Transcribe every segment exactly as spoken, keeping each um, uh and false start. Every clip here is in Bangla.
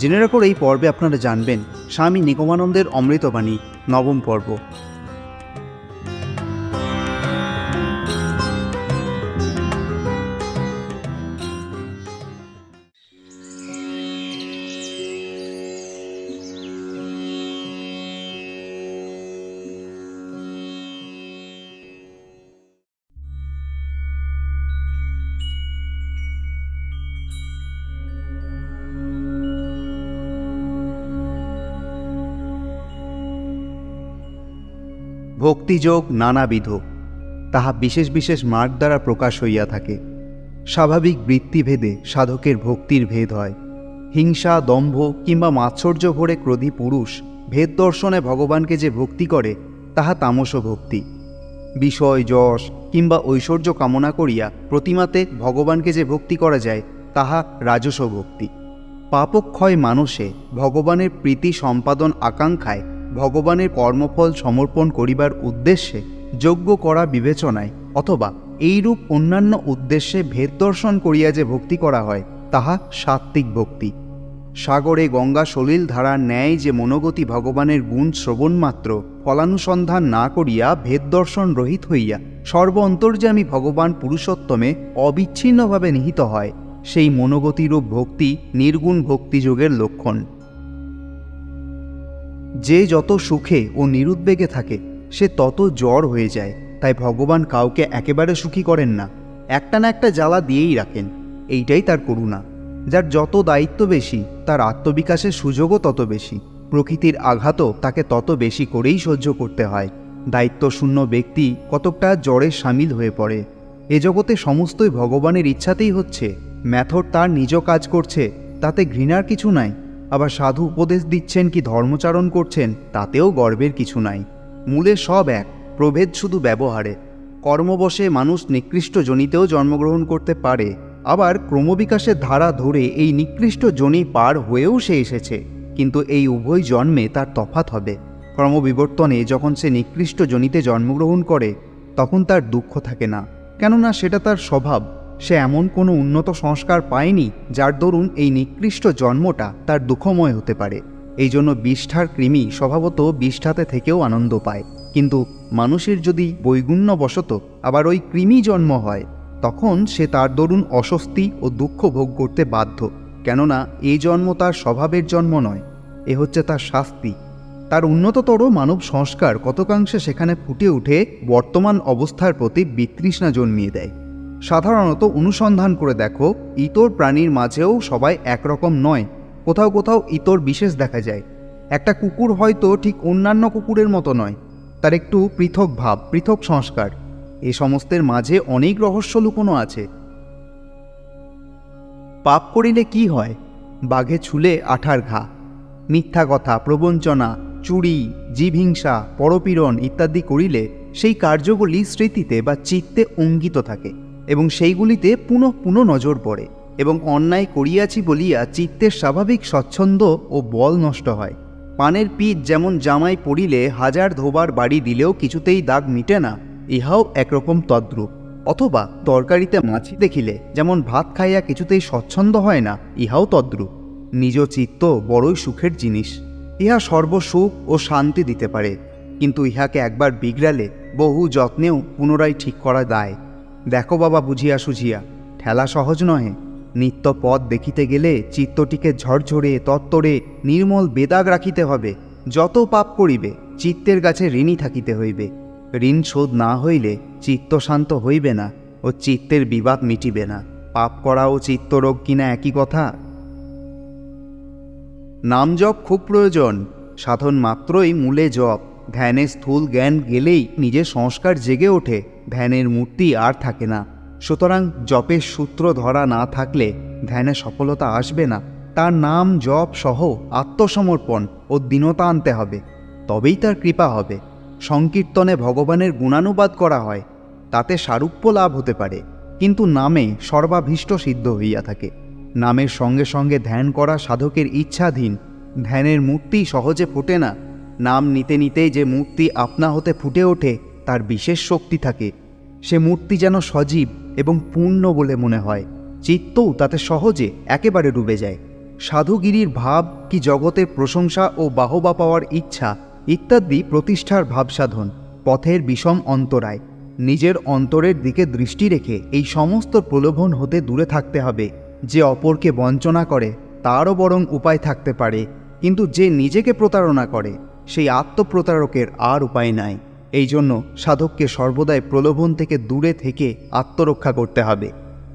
জেনে রাখুন এই পর্বে আপনারা জানবেন স্বামী নিগমানন্দের অমৃতবাণী নবম পর্ব। ভক্তিযোগ নানাবিধ, তাহা বিশেষ বিশেষ মার্গ দ্বারা প্রকাশ হইয়া থাকে। স্বাভাবিক বৃত্তিভেদে সাধকের ভক্তির ভেদ হয়। হিংসা, দম্ভ কিংবা মাৎসর্য ভরে ক্রোধী পুরুষ ভেদ দর্শনে ভগবানকে যে ভক্তি করে তাহা তামস ভক্তি। বিষয়, যশ কিংবা ঐশ্বর্য কামনা করিয়া প্রতিমাতে ভগবানকে যে ভক্তি করা যায় তাহা রাজস ভক্তি। পাপক্ষয় মানুষে ভগবানের প্রীতি সম্পাদন আকাঙ্ক্ষায় ভগবানের কর্মফল সমর্পণ করিবার উদ্দেশ্যে যজ্ঞ করা বিবেচনায় অথবা এইরূপ অন্যান্য উদ্দেশ্যে ভেদ দর্শন করিয়া যে ভক্তি করা হয় তাহা সাত্ত্বিক ভক্তি। সাগরে গঙ্গা সলিল ধারার ন্যায় যে মনোগতি ভগবানের গুণ শ্রবণ মাত্র ফলানুসন্ধান না করিয়া ভেদ দর্শন রহিত হইয়া সর্ব অন্তর্যামী ভগবান পুরুষোত্তমে অবিচ্ছিন্নভাবে নিহিত হয়, সেই মনোগতিরূপ ভক্তি নির্গুণ ভক্তিযোগের লক্ষণ। যে যত সুখে ও নিরুদ্বেগে থাকে সে তত জ্বর হয়ে যায়, তাই ভগবান কাউকে একেবারে সুখী করেন না, একটা না একটা জ্বালা দিয়েই রাখেন। এইটাই তার করুণা। যার যত দায়িত্ব বেশি তার আত্মবিকাশের সুযোগও তত বেশি, প্রকৃতির আঘাতও তাকে তত বেশি করেই সহ্য করতে হয়। দায়িত্বশূন্য ব্যক্তি কতকটা জ্বরে সামিল হয়ে পড়ে। এ জগতে সমস্তই ভগবানের ইচ্ছাতেই হচ্ছে, মেথড তার নিজ কাজ করছে, তাতে ঘৃণার কিছু নাই। আবার সাধু উপদেশ দিচ্ছেন কি ধর্মচারণ করছেন তাতেও গর্বের কিছু নাই। মূলে সব এক, প্রভেদ শুধু ব্যবহারে। কর্মবশে মানুষ নিকৃষ্ট জনিতেও জন্মগ্রহণ করতে পারে, আবার ক্রমবিকাশের ধারা ধরে এই নিকৃষ্ট জনি পার হয়েও সে এসেছে, কিন্তু এই উভয় জন্মে তার তফাৎ হবে। ক্রমবিবর্তনে যখন সে নিকৃষ্ট জনিতে জন্মগ্রহণ করে তখন তার দুঃখ থাকে না, কেননা সেটা তার স্বভাব। সে এমন কোনো উন্নত সংস্কার পায়নি যার দরুন এই নিকৃষ্ট জন্মটা তার দুঃখময় হতে পারে। এই জন্য বিষ্ঠার কৃমি স্বভাবত বিষ্ঠাতে থেকেও আনন্দ পায়, কিন্তু মানুষের যদি বৈগুণ্যবশত আবার ওই কৃমি জন্ম হয় তখন সে তার দরুন অস্বস্তি ও দুঃখ ভোগ করতে বাধ্য, কেননা এই জন্ম তার স্বভাবের জন্ম নয়, এ হচ্ছে তার শাস্তি। তার উন্নততর মানব সংস্কার কতকাংশে সেখানে ফুটে উঠে বর্তমান অবস্থার প্রতি বিতৃষ্ণা জন্মিয়ে দেয়। সাধারণত অনুসন্ধান করে দেখো, ইতর প্রাণীর মাঝেও সবাই একরকম নয়, কোথাও কোথাও ইতর বিশেষ দেখা যায়। একটা কুকুর হয়তো ঠিক অন্যান্য কুকুরের মতো নয়, তার একটু পৃথক ভাব, পৃথক সংস্কার। এ সমস্তের মাঝে অনেক রহস্য লুকোনো আছে। পাপ করিলে কি হয়? বাঘে ছুলে আঠার ঘা। মিথ্যা কথা, প্রবঞ্চনা, চুরি, জীবহিংসা, পরপীড়ন ইত্যাদি করিলে সেই কার্যগুলি স্মৃতিতে বা চিত্তে অঙ্কিত থাকে এবং সেইগুলিতে পুনঃ পুনঃ নজর পড়ে, এবং অন্যায় করিয়াছি বলিয়া চিত্তের স্বাভাবিক স্বচ্ছন্দ ও বল নষ্ট হয়। পানের পিঠ যেমন জামাই পড়িলে হাজার ধোবার বাড়ি দিলেও কিছুতেই দাগ মিটে না, ইহাও একরকম তদ্রূপ। অথবা তরকারিতে মাছি দেখিলে যেমন ভাত খাইয়া কিছুতেই স্বচ্ছন্দ হয় না, ইহাও তদ্রূপ। নিজ চিত্ত বড়ই সুখের জিনিস, ইহা সর্বসুখ ও শান্তি দিতে পারে, কিন্তু ইহাকে একবার বিগড়ালে বহু যত্নেও পুনরায় ঠিক করা দায়। দেখো বাবা, বুঝিয়া সুঝিয়া, ঠেলা সহজ নহে। নিত্য পথ দেখিতে গেলে চিত্তটিকে ঝরঝরে তত্তরে নির্মল বেদাগ রাখিতে হবে। যত পাপ করিবে চিত্তের কাছে ঋণী থাকিতে হইবে। ঋণ শোধ না হইলে চিত্ত শান্ত হইবে না ও চিত্তের বিবাদ মিটিবে না। পাপ করা ও চিত্তরোগ কিনা একই কথা। নাম জপ খুব প্রয়োজন, সাধন মাত্রই মূলে জপ। ধ্যানে স্থূল জ্ঞান গেলেই নিজের সংস্কার জেগে ওঠে, ধ্যানের মূর্তি আর থাকে না। সুতরাং জপের সূত্র ধরা না থাকলে ধ্যানে সফলতা আসবে না। তার নাম জপ সহ আত্মসমর্পণ ও দীনতা আনতে হবে, তবেই তার কৃপা হবে। সংকীর্তনে ভগবানের গুণানুবাদ করা হয়, তাতে সারূপ্য লাভ হতে পারে, কিন্তু নামে সর্বাভীষ্ট সিদ্ধ হইয়া থাকে। নামের সঙ্গে সঙ্গে ধ্যান করা সাধকের ইচ্ছাধীন। ধ্যানের মূর্তি সহজে ফোটে না। নাম নিতে নিতেই যে মূর্তি আপনা হতে ফুটে ওঠে তার বিশেষ শক্তি থাকে। সে মূর্তি যেন সজীব এবং পূর্ণ বলে মনে হয়। চিত্তও তাতে সহজে একেবারে ডুবে যায়। সাধুগিরির ভাব কি জগতের প্রশংসা ও বাহবা পাওয়ার ইচ্ছা ইত্যাদি প্রতিষ্ঠার ভাবসাধন, পথের বিষম অন্তরায়। নিজের অন্তরের দিকে দৃষ্টি রেখে এই সমস্ত প্রলোভন হতে দূরে থাকতে হবে। যে অপরকে বঞ্চনা করে তারও বরং উপায় থাকতে পারে, কিন্তু যে নিজেকে প্রতারণা করে সেই আত্মপ্রতারকের আর উপায় নাই। এই জন্য সাধককে সর্বদাই প্রলোভন থেকে দূরে থেকে আত্মরক্ষা করতে হবে।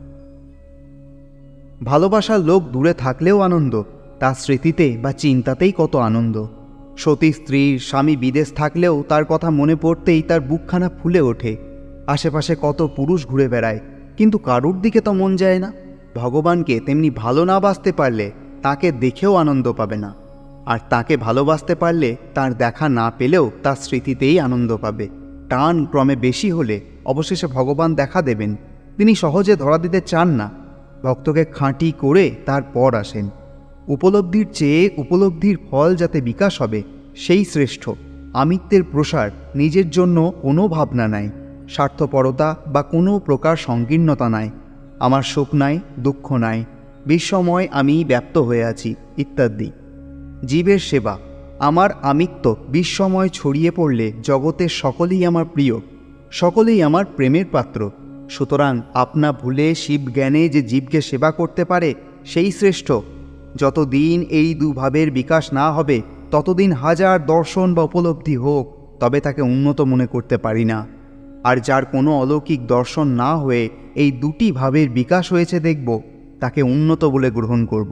ভালোবাসার লোক দূরে থাকলেও আনন্দ, তার স্মৃতিতে বা চিন্তাতেই কত আনন্দ। সতী স্ত্রীর স্বামী বিদেশ থাকলেও তার কথা মনে পড়তেই তার বুকখানা ফুলে ওঠে। আশেপাশে কত পুরুষ ঘুরে বেড়ায়, কিন্তু কারুর দিকে তো মন যায় না। ভগবানকে তেমনি ভালো না বাসতে পারলে তাকে দেখেও আনন্দ পাবে না, আর তাকে ভালোবাসতে পারলে তার দেখা না পেলেও তার স্মৃতিতেই আনন্দ পাবে। টান ক্রমে বেশি হলে অবশেষে ভগবান দেখা দেবেন। তিনি সহজে ধরা দিতে চান না, ভক্তকে খাঁটি করে তারপর আসেন। উপলব্ধির চেয়ে উপলব্ধির ফল যাতে বিকাশ হবে সেই শ্রেষ্ঠ। আমিত্বের প্রসার, নিজের জন্য কোনো ভাবনা নাই, স্বার্থপরতা বা কোনো প্রকার সংকীর্ণতা নাই। আমার সুখ নাই, দুঃখ নাই, বিশ্বময় আমি ব্যাপ্ত হয়ে আছি ইত্যাদি। জীবের সেবা, আমার আমিত্ব বিশ্বময় ছড়িয়ে পড়লে জগতের সকলেই আমার প্রিয়, সকলেই আমার প্রেমের পাত্র। সুতরাং আপনা ভুলে শিব জ্ঞানে যে জীবকে সেবা করতে পারে সেই শ্রেষ্ঠ। যতদিন এই দুভাবের বিকাশ না হবে ততদিন হাজার দর্শন বা উপলব্ধি হোক, তবে তাকে উন্নত মনে করতে পারি না। আর যার কোনো অলৌকিক দর্শন না হয়ে এই দুটি ভাবের বিকাশ হয়েছে দেখব, তাকে উন্নত বলে গ্রহণ করব।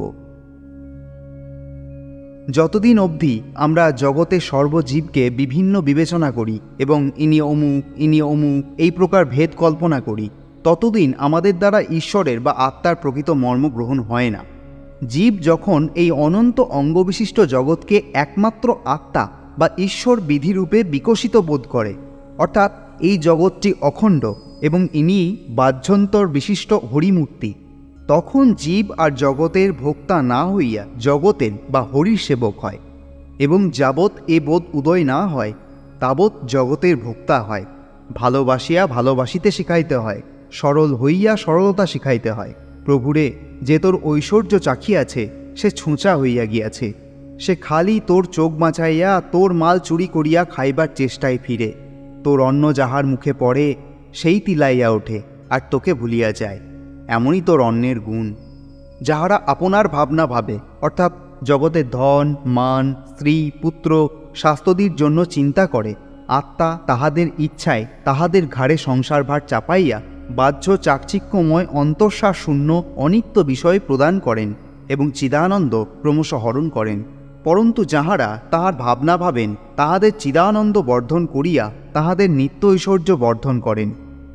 যতদিন অবধি আমরা জগতে সর্বজীবকে বিভিন্ন বিবেচনা করি এবং ইনি অমুক ইনি অমুক এই প্রকার ভেদ কল্পনা করি, ততদিন আমাদের দ্বারা ঈশ্বরের বা আত্মার প্রকৃত মর্ম গ্রহণ হয় না। জীব যখন এই অনন্ত অঙ্গবিশিষ্ট জগৎকে একমাত্র আত্মা বা ঈশ্বর বিধিরূপে বিকশিত বোধ করে, অর্থাৎ এই জগৎটি অখণ্ড এবং ইনি বাহ্যন্তর বিশিষ্ট হরিমূর্তি, তখন জীব আর জগতের ভোক্তা না হইয়া জগতের বা হরির সেবক হয়, এবং যাবৎ এ বোধ উদয় না হয় তাবৎ জগতের ভোক্তা হয়। ভালোবাসিয়া ভালোবাসিতে শিখাইতে হয়, সরল হইয়া সরলতা শিখাইতে হয়। প্রভুরে, যে তোর ঐশ্বর্য চাখিয়াছে সে ছুঁচা হইয়া গিয়াছে, সে খালি তোর চোখ বাঁচাইয়া তোর মাল চুরি করিয়া খাইবার চেষ্টায় ফিরে। তোর অন্ন যাহার মুখে পড়ে সেই তিলাইয়া ওঠে আর তোকে ভুলিয়া যায়। এমনই তোর অন্নের গুণ। যাহারা আপনার ভাবনা ভাবে, অর্থাৎ জগতের ধন মান স্ত্রী পুত্র স্বাস্থ্যদির জন্য চিন্তা করে, আত্মা তাহাদের ইচ্ছায় তাহাদের ঘাড়ে সংসারভার চাপাইয়া বাহ্য চাকচিক্যময় অন্তঃসার শূন্য অনিত্য বিষয় প্রদান করেন এবং চিদানন্দ ক্রমশ হরণ করেন। পরন্তু যাহারা তাহার ভাবনা ভাবেন, তাহাদের চিদানন্দ বর্ধন করিয়া তাহাদের নিত্য ঐশ্বর্য বর্ধন করেন।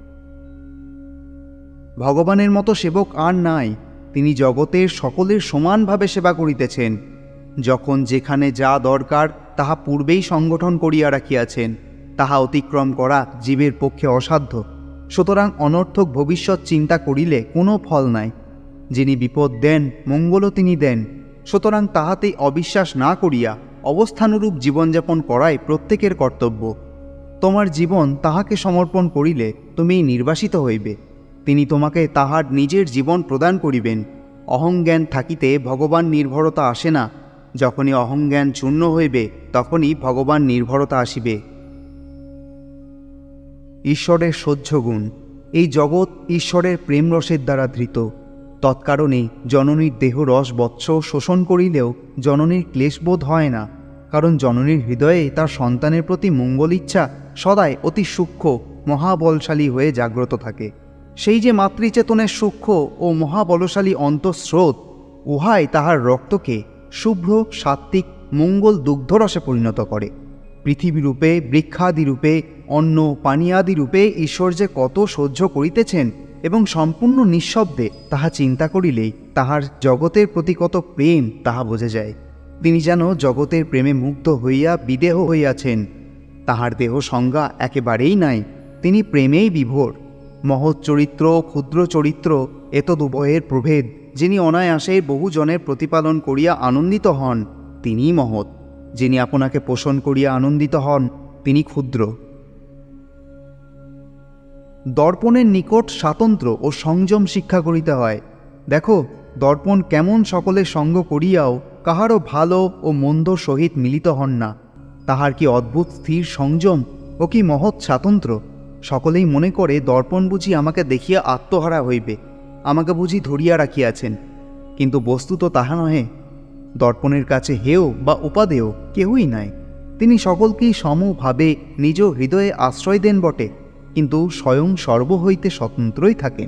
ভগবানের মতো সেবক আর নাই। তিনি জগতের সকলের সমানভাবে সেবা করিতেছেন। যখন যেখানে যা দরকার তাহা পূর্বেই সংগঠন করিয়া রাখিয়াছেন, তাহা অতিক্রম করা জীবের পক্ষে অসাধ্য। সুতরাং অনর্থক ভবিষ্যৎ চিন্তা করিলে কোনো ফল নাই। যিনি বিপদ দেন মঙ্গলও তিনি দেন। সুতরাং তাহাতেই অবিশ্বাস না করিয়া অবস্থানুরূপ জীবনযাপন করাই প্রত্যেকের কর্তব্য। তোমার জীবন তাহাকে সমর্পণ করিলে তুমি নির্বাসিত হইবে। তিনি তোমাকে তাহার নিজের জীবন প্রদান করিবেন। অহংজ্ঞান থাকিতে ভগবান নির্ভরতা আসে না। যখনই অহংজ্ঞান চূর্ণ হইবে তখনই ভগবান নির্ভরতা আসিবে। ঈশ্বরের সহ্য গুণ। এই জগৎ ঈশ্বরের প্রেম রসের দ্বারা ধৃত। তৎকারণে জননীর দেহ রস বৎস শোষণ করিলেও জননীর ক্লেশবোধ হয় না, কারণ জননীর হৃদয়ে তার সন্তানের প্রতি মঙ্গল ইচ্ছা সদাই অতি সূক্ষ্ম মহাবলশালী হয়ে জাগ্রত থাকে। সেই যে মাতৃচেতনের সূক্ষ্ম ও মহাবলশালী অন্তঃস্রোত, উহাই তাহার রক্তকে শুভ্র সাত্ত্বিক মঙ্গল দুগ্ধরসে পরিণত করে। পৃথিবীরূপে বৃক্ষাদিরূপে অন্ন পানীয়াদিরূপে ঈশ্বর যে কত সহ্য করিতেছেন এবং সম্পূর্ণ নিঃশব্দে তাহা চিন্তা করিলেই তাহার জগতের প্রতি কত প্রেম তাহা বোঝা যায়। তিনি যেন জগতের প্রেমে মুগ্ধ হইয়া বিদেহ হইয়াছেন। তাহার দেহ সংজ্ঞা একেবারেই নাই। তিনি প্রেমেই বিভোর। মহৎ চরিত্র ক্ষুদ্র চরিত্র এতদুভয়ের প্রভেদ। যিনি অনায়াসে বহুজনের প্রতিপালন করিয়া আনন্দিত হন তিনিই মহৎ। যিনি আপনাকে পোষণ করিয়া আনন্দিত হন তিনি ক্ষুদ্র। দর্পণের নিকট স্বাতন্ত্র্য ও সংযম শিক্ষা করিতে হয়। দেখো, দর্পণ কেমন সকলের সঙ্গ করিয়াও কাহারও ভালো ও মন্দ সহিত মিলিত হন না। তাহার কি অদ্ভুত স্থির সংযম ও কি মহৎ স্বাতন্ত্র্য! সকলেই মনে করে দর্পণ বুঝি আমাকে দেখিয়া আত্মহারা হইবে, আমাকে বুঝি ধরিয়া রাখিয়াছেন, কিন্তু বস্তুত তাহা নহে। দর্পণের কাছে হেয় বা উপাদেয় কেহই নাই। তিনি সকলকেই সমভাবে নিজ হৃদয়ে আশ্রয় দেন বটে, কিন্তু স্বয়ং সর্ব হইতে স্বতন্ত্রই থাকেন।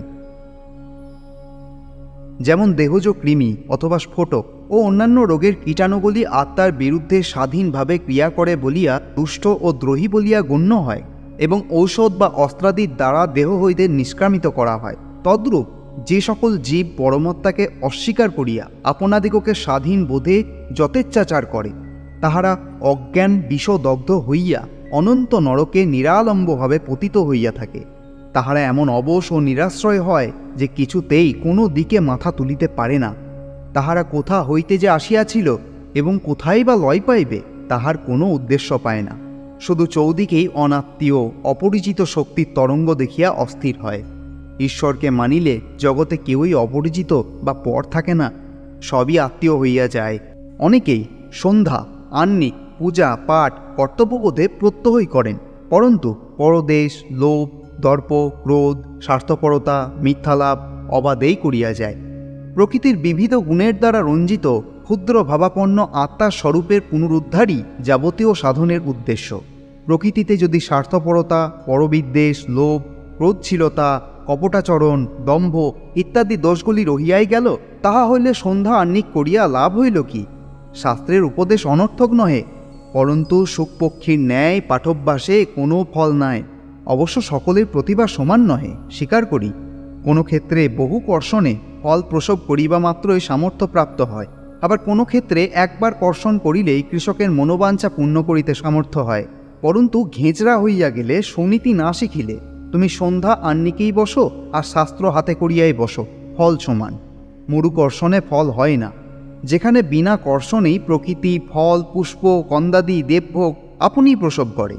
যেমন দেহজ কৃমি অথবা স্ফোটক ও অন্যান্য রোগের কীটাণুগুলি আত্মার বিরুদ্ধে স্বাধীনভাবে ক্রিয়া করে বলিয়া দুষ্ট ও দ্রোহী বলিয়া গণ্য হয় এবং ঔষধ বা অস্ত্রাদির দ্বারা দেহ হইতে নিষ্ক্রামিত করা হয়, তদ্রূপ যে সকল জীব পরমাত্মাকে অস্বীকার করিয়া আপনাদিগকে স্বাধীন বোধে যথেচ্ছাচার করে, তাহারা অজ্ঞান বিষদগ্ধ হইয়া অনন্ত নরকে নিরালম্বভাবে পতিত হইয়া থাকে। তাহারা এমন অবশ ও নিরাশ্রয় হয় যে কিছুতেই কোনো দিকে মাথা তুলিতে পারে না। তাহারা কোথা হইতে যে আসিয়াছিল এবং কোথায় বা লয় পাইবে তাহার কোনো উদ্দেশ্য পায় না, শুধু চৌদিকেই অনাত্মীয় অপরিচিত শক্তির তরঙ্গ দেখিয়া অস্থির হয়। ঈশ্বরকে মানিলে জগতে কেউই অপরিচিত বা পর থাকে না, সবই আত্মীয় হইয়া যায়। অনেকেই সন্ধ্যা, আহ্নিক, পূজা পাঠ কর্তব্যবোধে প্রত্যহই করেন, পরন্তু পরদেশ, লোভ, দর্প, ক্রোধ, স্বার্থপরতা, মিথ্যালাভ অবাধেই করিয়া যায়। প্রকৃতির বিবিধ গুণের দ্বারা রঞ্জিত ক্ষুদ্র ভাবাপন্ন আত্মার স্বরূপের পুনরুদ্ধারই যাবতীয় সাধনের উদ্দেশ্য। প্রকৃতিতে যদি স্বার্থপরতা, পরবিদ্বেষ, লোভ, ক্রোধশীলতা, কপটাচরণ, দম্ভ ইত্যাদি দোষগুলি রহিয়াই গেল, তাহা হইলে সন্ধ্যা আহ্নিক করিয়া লাভ হইল কি? শাস্ত্রের উপদেশ অনর্থক নহে, পরন্তু সুখপক্ষীর ন্যায় পাঠভ্যাসে কোনো ফল নাই। অবশ্য সকলের প্রতিভা সমান নহে, স্বীকার করি। কোনো ক্ষেত্রে বহু কর্ষণে ফল প্রসব করিবা মাত্রই সামর্থ্য প্রাপ্ত হয়, আবার কোনো ক্ষেত্রে একবার কর্ষণ করিলেই কৃষকের মনোবাঞ্ছা পূর্ণ করিতে সামর্থ্য হয়। পরন্তু ঘেঁচড়া হইয়া গেলে সুনীতি না শিখিলে তুমি সন্ধ্যা আহ্নিকেই বসো আর শাস্ত্র হাতে করিয়াই বসো, ফল সমান। মরু কর্ষণে ফল হয় না। যেখানে বিনা কর্ষণেই প্রকৃতি ফল, পুষ্প, কন্দাদি, দেবভোগ আপনিই প্রসব করে।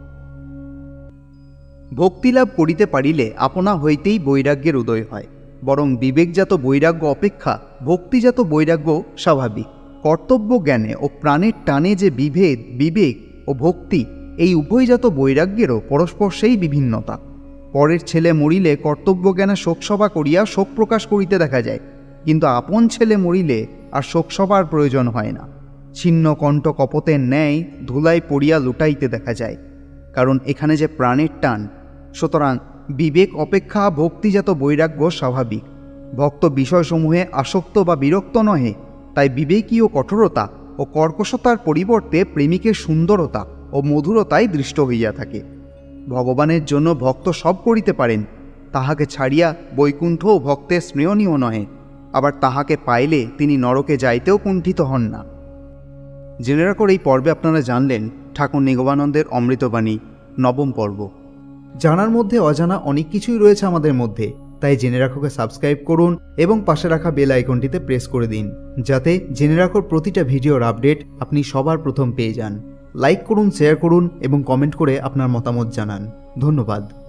ভক্তিলাভ করিতে পারিলে আপনা হইতেই বৈরাগ্যের উদয় হয়, বরং বিবেকজাত বৈরাগ্য অপেক্ষা ভক্তিজাত বৈরাগ্য স্বাভাবিক। কর্তব্য জ্ঞানে ও প্রাণের টানে যে বিভেদ, বিবেক ও ভক্তি, এই উভয়জাত বৈরাগ্যেরও পরস্পর সেই বিভিন্নতা। পরের ছেলে মরিলে কর্তব্য জ্ঞানে শোকসভা করিয়া শোক প্রকাশ করিতে দেখা যায়, কিন্তু আপন ছেলে মরিলে আর শোকসভার প্রয়োজন হয় না। ছিন্ন কণ্ঠ কপতের ন্যায় ধুলায় পড়িয়া লুটাইতে দেখা যায়, কারণ এখানে যে প্রাণের টান। সুতরাং বিবেক অপেক্ষা ভক্তিজাত বৈরাগ্য স্বাভাবিক। ভক্ত বিষয়সমূহে আসক্ত বা বিরক্ত নহে, তাই বিবেকীয় কঠোরতা ও কর্কশতার পরিবর্তে প্রেমিকের সুন্দরতা ও মধুরতাই দৃষ্ট হইয়া থাকে। ভগবানের জন্য ভক্ত সব করিতে পারেন, তাহাকে ছাড়িয়া বৈকুণ্ঠও ভক্তের স্নেহনীয় নহে, আবার তাহাকে পাইলে তিনি নরকে যাইতেও কুণ্ঠিত হন না। জেনে রাখুন, এই পর্বে আপনারা জানলেন ঠাকুর নিগমানন্দের অমৃতবাণী নবম পর্ব। জানার মধ্যে অজানা অনেক কিছুই রয়েছে আমাদের মধ্যে, তাই জেনে রাখোকে সাবস্ক্রাইব করুন এবং পাশে রাখা বেল আইকনটিতে প্রেস করে দিন, যাতে জেনে রাখোর প্রতিটা ভিডিওর আপডেট আপনি সবার প্রথম পেয়ে যান। লাইক করুন, শেয়ার করুন এবং কমেন্ট করে আপনার মতামত জানান। ধন্যবাদ।